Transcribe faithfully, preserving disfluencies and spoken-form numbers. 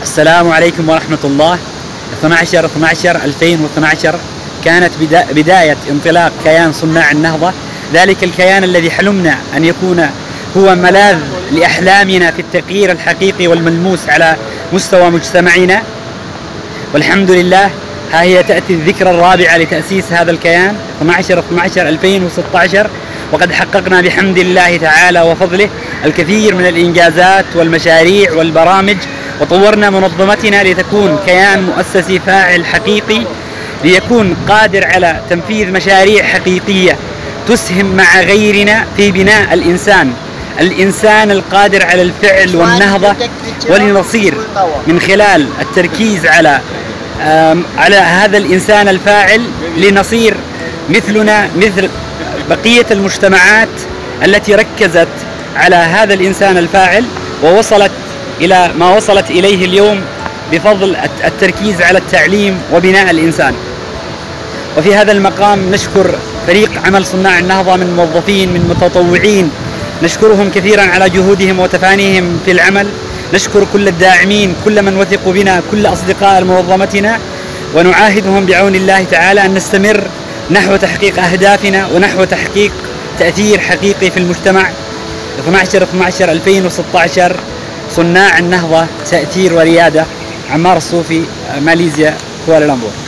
السلام عليكم ورحمة الله. اثني عشر اثني عشر ألفين واثني عشر كانت بداية انطلاق كيان صناع النهضة، ذلك الكيان الذي حلمنا أن يكون هو ملاذ لأحلامنا في التغيير الحقيقي والملموس على مستوى مجتمعنا. والحمد لله ها هي تأتي الذكرى الرابعة لتأسيس هذا الكيان اثني عشر اثني عشر ألفين وستة عشر، وقد حققنا بحمد الله تعالى وفضله الكثير من الإنجازات والمشاريع والبرامج، وطورنا منظمتنا لتكون كيان مؤسسي فاعل حقيقي، ليكون قادر على تنفيذ مشاريع حقيقية تسهم مع غيرنا في بناء الإنسان الإنسان القادر على الفعل والنهضة، ولنصير من خلال التركيز على على هذا الإنسان الفاعل لنصير مثلنا مثل بقية المجتمعات التي ركزت على هذا الإنسان الفاعل ووصلت إلى ما وصلت إليه اليوم بفضل التركيز على التعليم وبناء الإنسان. وفي هذا المقام نشكر فريق عمل صناع النهضة من موظفين من متطوعين، نشكرهم كثيرا على جهودهم وتفانيهم في العمل، نشكر كل الداعمين، كل من وثقوا بنا، كل أصدقاء منظمتنا، ونعاهدهم بعون الله تعالى أن نستمر نحو تحقيق أهدافنا ونحو تحقيق تأثير حقيقي في المجتمع. اثني عشر اثني عشر ألفين وستة عشر صناع النهضة، تأثير وريادة. عمار الصوفي، ماليزيا، كوالالمبور.